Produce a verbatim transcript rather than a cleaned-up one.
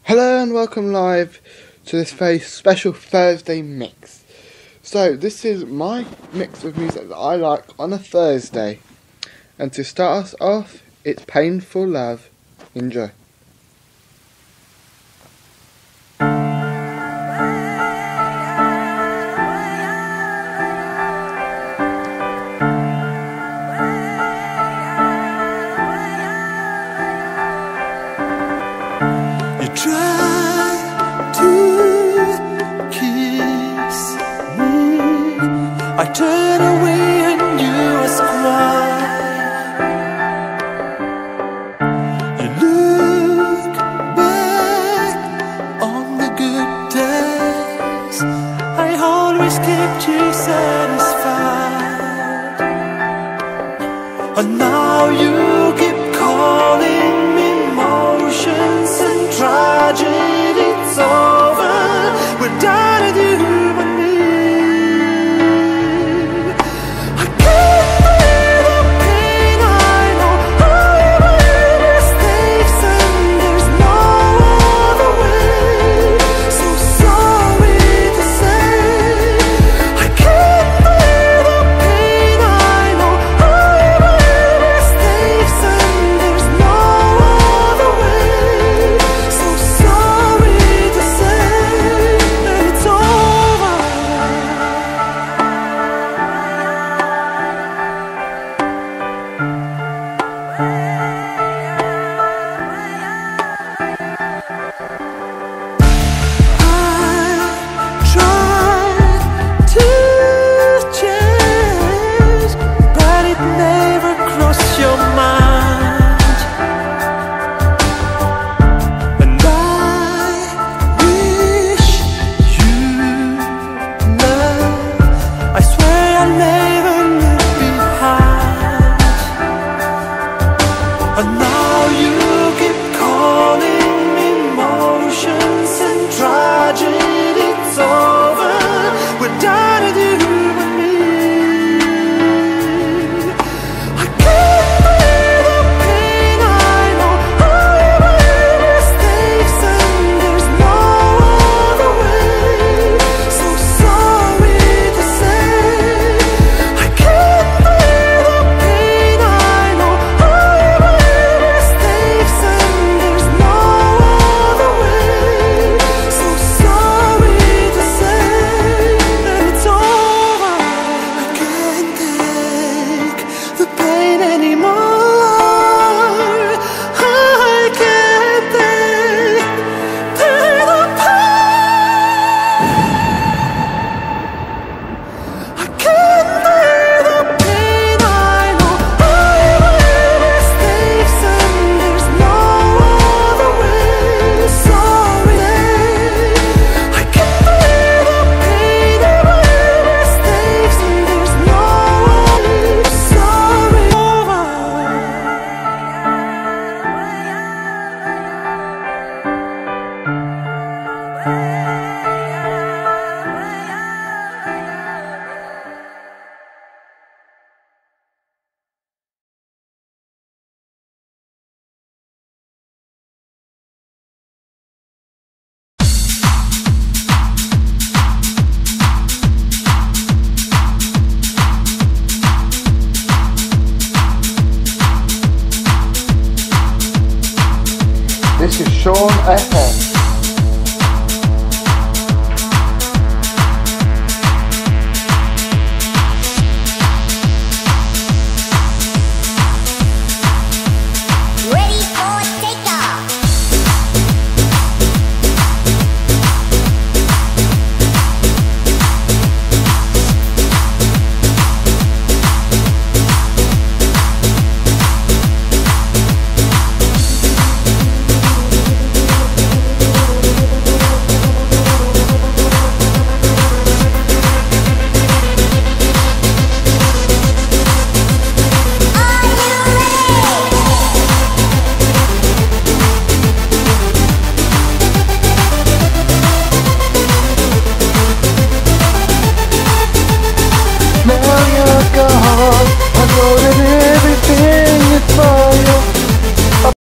Hello and welcome live to this very special Thursday mix. So this is my mix of music that I like on a Thursday. And to start us off, it's Painful Love. Enjoy. You try to kiss me, I turn away and you ask why. You look back on the good days, I always kept you satisfied. And now you keep calling me emotions and tragedy. It's over, we're done with you and me. I can't bear the pain, I know I made mistakes and there's no other way. So sorry to say, I can't bear the pain, I know I made mistakes and there's no other way. So sorry to say that it's over. I tried to change, but it never crossed your mind. And I wish you know, I swear I'll never look behind. And now you keep calling emotions and tragedy. It's over, we're done with you and me. I can't bear the pain, I know I made mistakes and there's no other way. So sorry to say, I can't bear the pain, I know I made mistakes and there's no other way. So sorry to say that it's over. I can't take the pain anymore. I can't take, take the pain. I can't bear the pain, I know I made mistakes and there's no other way. Sorry, I can't bear the pain, I made mistakes and there's no other way. Sorry, over. This is Sean F M.